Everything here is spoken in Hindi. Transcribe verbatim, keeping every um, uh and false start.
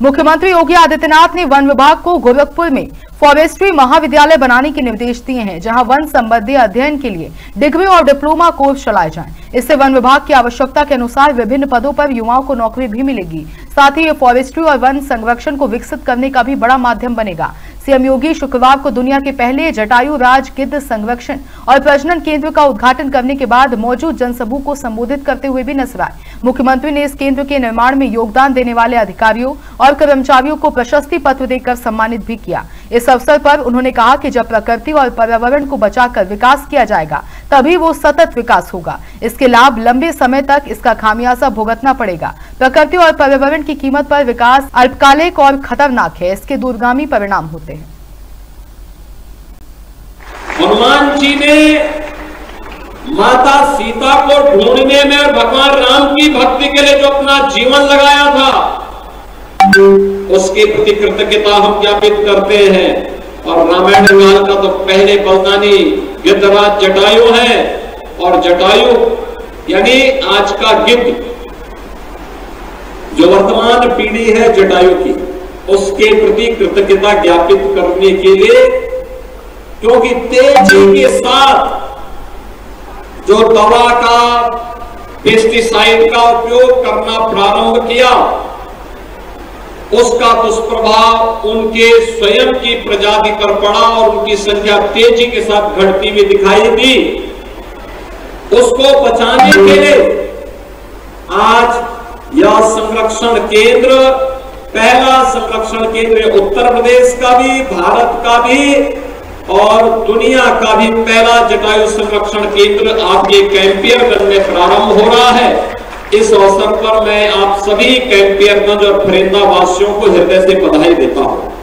मुख्यमंत्री योगी आदित्यनाथ ने वन विभाग को गोरखपुर में फॉरेस्ट्री महाविद्यालय बनाने के निर्देश दिए हैं, जहां वन संबंधी अध्ययन के लिए डिग्री और डिप्लोमा कोर्स चलाए जाएं। इससे वन विभाग की आवश्यकता के अनुसार विभिन्न पदों पर युवाओं को नौकरी भी मिलेगी। साथ ही ये फॉरेस्ट्री और वन संरक्षण को विकसित करने का भी बड़ा माध्यम बनेगा। सीएम योगी शुक्रवार को दुनिया के पहले जटायु राज गिद्ध संरक्षण और प्रजनन केंद्र का उद्घाटन करने के बाद मौजूद जनसमूह को संबोधित करते हुए भी नजर आए। मुख्यमंत्री ने इस केंद्र के निर्माण में योगदान देने वाले अधिकारियों और कर्मचारियों को प्रशस्ति पत्र देकर सम्मानित भी किया। इस अवसर पर उन्होंने कहा कि जब प्रकृति और पर्यावरण को बचाकर विकास किया जाएगा, तभी वो सतत विकास होगा। इसके लाभ लंबे समय तक इसका खामियाजा भुगतना पड़ेगा। प्रकृति और पर्यावरण की कीमत पर विकास अल्पकालिक और खतरनाक है, इसके दूरगामी परिणाम होते हैं। हनुमान जी ने माता सीता को ढूंढने में और भगवान राम की भक्ति के लिए जो अपना जीवन लगाया था, उसके प्रति कृतज्ञता हम ज्ञापित करते हैं। और रामायण काल का तो पहले बलदानी गिद्धराज जटायु है, और जटायु यानी आज का गिद्ध, जो वर्तमान पीढ़ी है जटायु की, उसके प्रति कृतज्ञता ज्ञापित करने के लिए, क्योंकि तेजी के साथ जो दवा का, पेस्टिसाइड का उपयोग करना प्रारंभ किया, उसका दुष्प्रभाव उनके स्वयं की प्रजाति पर पड़ा और उनकी संख्या तेजी के साथ घटती हुई दिखाई दी। उसको बचाने के लिए आज यह संरक्षण केंद्र, पहला संरक्षण केंद्र उत्तर प्रदेश का भी, भारत का भी और दुनिया का भी पहला जटायु संरक्षण केंद्र आपके कैंपियरगंज में प्रारंभ हो रहा है। इस अवसर पर मैं आप सभी कैंपियरगंज और फरेंदा वासियों को हृदय से बधाई देता हूं।